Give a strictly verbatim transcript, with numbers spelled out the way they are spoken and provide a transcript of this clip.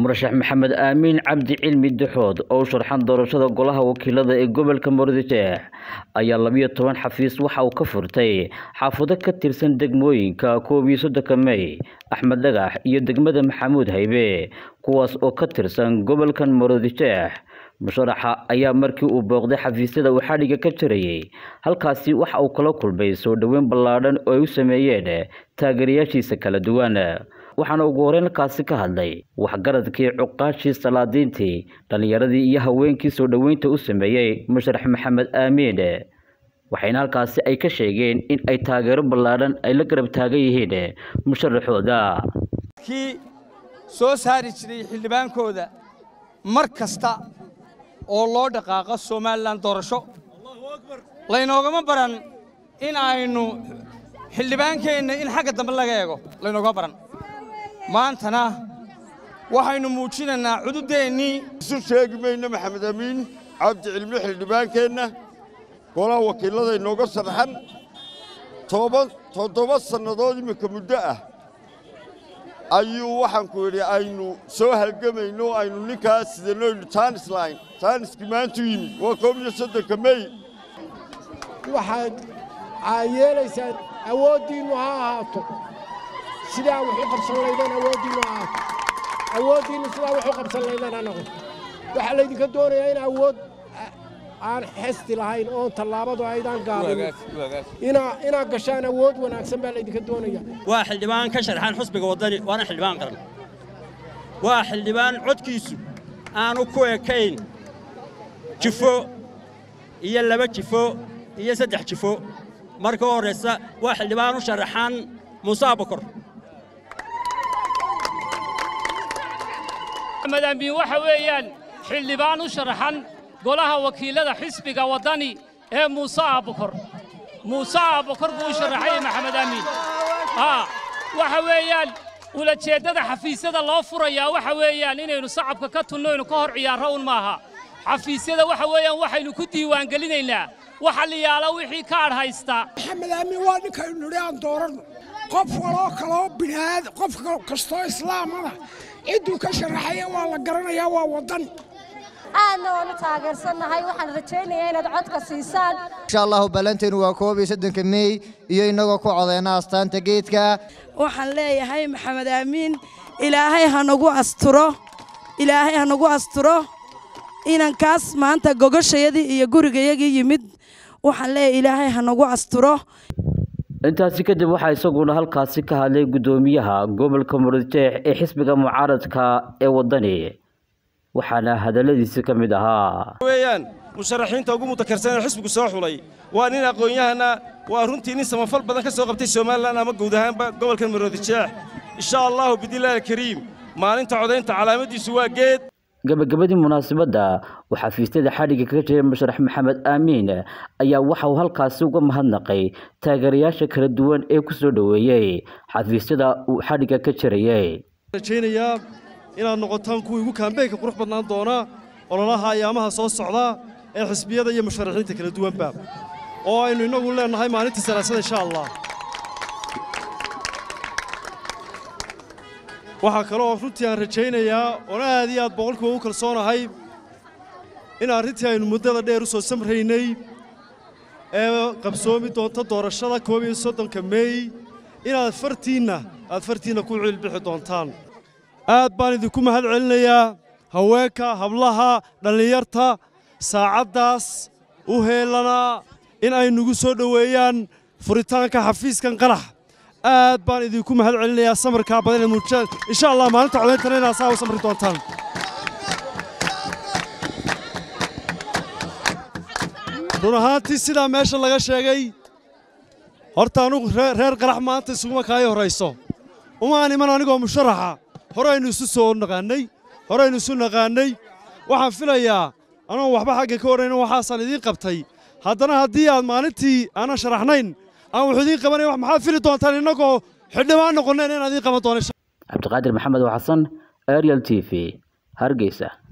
مرشح محمد آمين عبد علمي الدحود أو شرحان دورشة قلها وكيلة الجبل كمردجاح أي لبية طبعا حفيظ وحا وكفرتي حافظة كتيرسن دقموين كاكوبي صدق مي أحمد لقاح يدقمد محمود هيبي كواس أو كتيرسن قبل كان مردجاح مشرحة أيام مركي وبوغدي حفيظة وحاليقة كتيري هالكاسي وحا وكلا كل بيسو دوين بلادن أو يسميين تاقرياشي سكالة دوانا waxaana ugu horeyn kaasi ka hadlay waxgaradkii cuqaashii salaadiintii dhalinyaradii iyo haweenkii soo dhaweynta u sameeyay musharax maxamed aamiin waxayna halkaasi ay ka sheegeen in ay taageero ballaaran ay la garab taagan yihiin musharaxooda kii soo saari jiray xildhibaankooda mar kasta oo loo dhaqaaqo Soomaaliland doorasho laynooga baran in aynu xildhibaankeena in xagga dambe laga eego laynooga baran maantana waxaynu muujinaynaa cududeennii isu sheegi mayno maxamed amiin cabdi cilmi xildhibaankeenna golaha wakiilada inooga sharaxan toban toddoba sannadood imika muddo ah ayuu waxaan ku yidhi aynu soo halgamayno aynu ninkaas sideenooynu jaanis lahayn jaaniskii maantu yimi waa koob iyo soddonka mey waxaad yeelaysaan awooddiinnu ha ahaato sidaa wuxuu qabsan laydaan awooddiinnu ha ahaato awooddiinnu sidaa wuxuu qabsan laydaan anagu waxaa laydinka doonayaa in awood aan xesti lahayn oon tallaabadu aydaan gaabin inaa gashaan awood wanaagsan baa laydinka doonaya waa xildhibaan ka sharxan xusbiga waddani waana xildhibaan qaran waa xildhibaan codkiisu aanu ku ekayn jifo iyo laba jifo iyo saddex jifo marka horeysa waa xildhibaan u sharaxan Muuse Abukar محمد أمين waxa weeyaan xildhibaan u sharaxan golaha wakiilada xisbiga wadani ee Muuse Abukar Muuse Abukar buu sharaxay Maxamed Amiin ah waxa weeyaan ula jeedada xafiisyada loo furayaa waxa weeyaan inaynu sacabka ka tunno ka hor ciyaaro un maaha xafiisyada waxa weeyaan waxaynu ku diiwaan gelinaynaa waxa la yaala wixii ka arhaysta Maxamed Amiin waa ninkaynu niraan doorano qof waloo kala binaad qof kasto islaamada ciduu ka sharaxay waa la garanayaa waa wadan aadna oo taageersanahay waxaan rajaynayaa inaad codka siisaan insha Allah balanteenu waa koob iyo soddonka May iyo inaga ku codeena astaanta geedka waxaan leeyahay Maxamed Amiin ilaahay ha nagu asturo ilaahay ha nagu asturo inaan kaas maanta gogashayadii iyo gurigayagii yimid waxaan leeyahay ilaahay ha nagu asturo intaasi kadib waxa isaguna halkaasi ka hadlay gudoomiyaha gobolka Murujeex ee xisbiga mucaaradka ee wadani waxaana hadaladiisa kamid ahaa weeyaan musharaxiinta ugu mutakarsan ee xisbigu soo xulay waa nin aqoon-yahana waa runtii nin samafal badan ka soo qabtay Soomaaliland ama guud ahaanba gobolka Murujeex insha Allah bidilaahi kariim maalinta codeynta calaamadiisu waa geed gabagabadii munaasabada waxa fiistada xadhiga ka jiray musharax maxamed aamiin ayaa waxa uu halkaasi uga mahadnaqay taageerayaasha kala duwan ee ku soo dhaweeyay xafiisyada uu xadhiga ka jiray rajaynayaa inaad noqotaan kuwii ugu kaambeynka qurux badnaan doona ololaha ayaamaha soo socda ee xisbiyada iyo musharaxiinta kala duwanba oo aynu inagu leenahay maalintii salaasada insha Allah waxa kale oo runtii aan rajaynayaa oo aad iyo aad boqolkiiba u kalsoonahay in arrintii aynu muddada dheer u soo samraynay ee qabsoomi doonto doorashada koob iyo soddonka May inaad fartiina aad fartiina ku cilbixi doontaan aad baan idinku mahad celinayaa haweenka hablaha dhalinyarta saacadaas u heelana in ay nagu soo dhaweeyaan furitaanka xafiiskan qarax aad baan idinku mahad celinayaa samarka badan ee muujin insha Allah maalinta codeynta inaa saa u samri doontaan runaantii sida meesha laga sheegay horta anigu reer qarax maanta isuma kaay horeyso uma aan iman anigoo musharaxa horeynu isu soo naqaanay horeynu isu naqaanay waxaan filayaa anoo waxba xagga ka horeyna waxaasan idin qabtay haddana haddii aad maalintii aanan sharaxnayn aan wuxuu idin qabanay wax maxaad fili doontaan inagoo xildhibaan noqoneen inaad idin qaban doonayso Cabdiqaadir Maxamed Xasan Ariel T V Hargeysa.